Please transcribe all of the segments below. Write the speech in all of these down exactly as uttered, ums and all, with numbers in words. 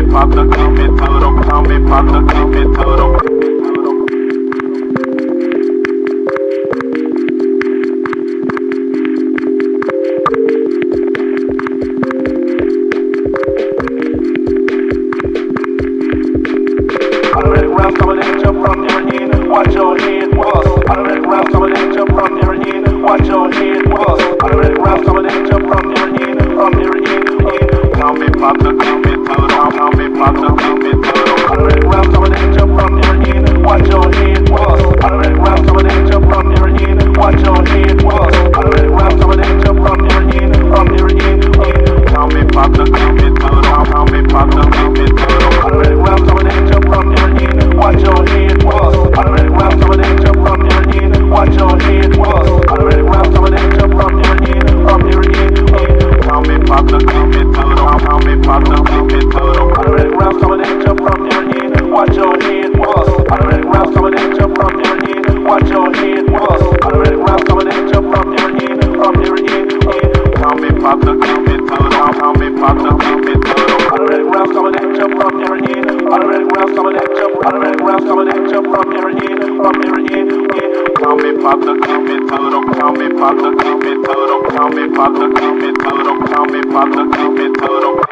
pop the call me to them, call me pop the call me to them. Watch your head bust. I let round some of that jump from there in. Watch your head bust. I let round some of that jump from there in. From there in, in. Call me pop the call me to them. Call me pop the call me to them. I let round some of that jump from there in. Watch your head bust. I let round some of that jump from there in. Watch your head bust. I let round some of that jump from there in. From there in, in. Call me pop the call me to them. Call me pop the call me to them. I let round some of that jump from there in. Watch your head bust. I let round some of that jump from there in. Watch your head bust. I let round some of that jump from there in. From there in, in. Call me pop the call me to them. Call me pop the call me to them. I let round some of that jump from there in. Watch your head bust. I let round some of that jump from there in. Watch your head bust. I let round some of that jump from there in. From there in, in. Call me pop the call me to them. Call me pop the call me to them. I let round some of that jump from there in. I let round some of that jump. I let round some of that jump from there in. From there in, in. Call me pop the call me to them. Call me pop the call me to them. Call me pop the call me to them. Call me pop the call me to them.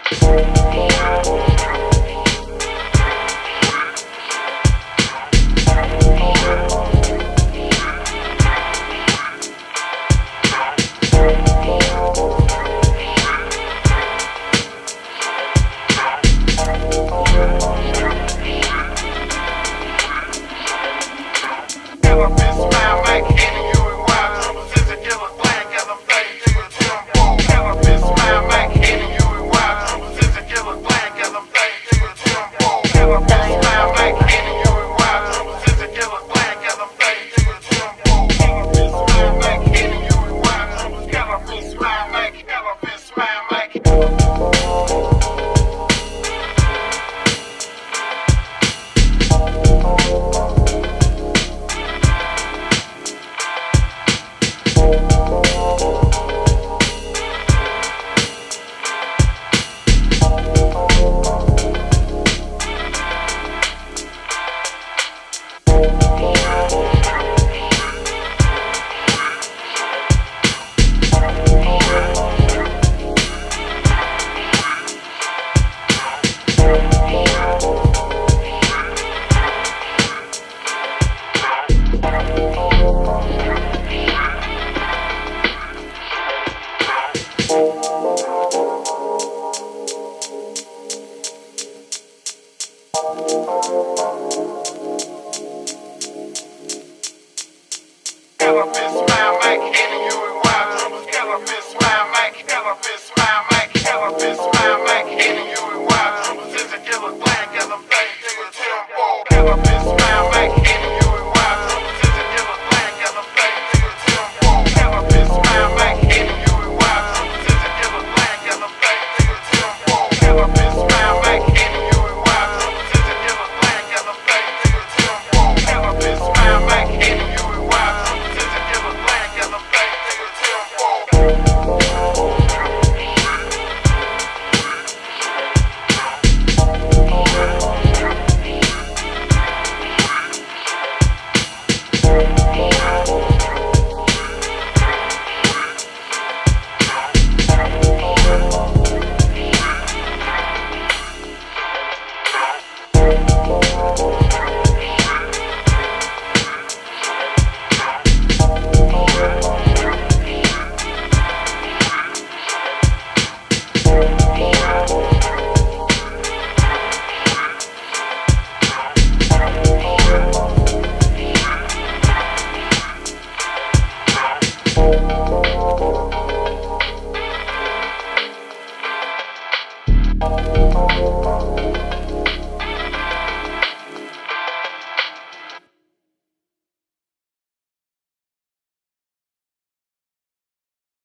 Yeah.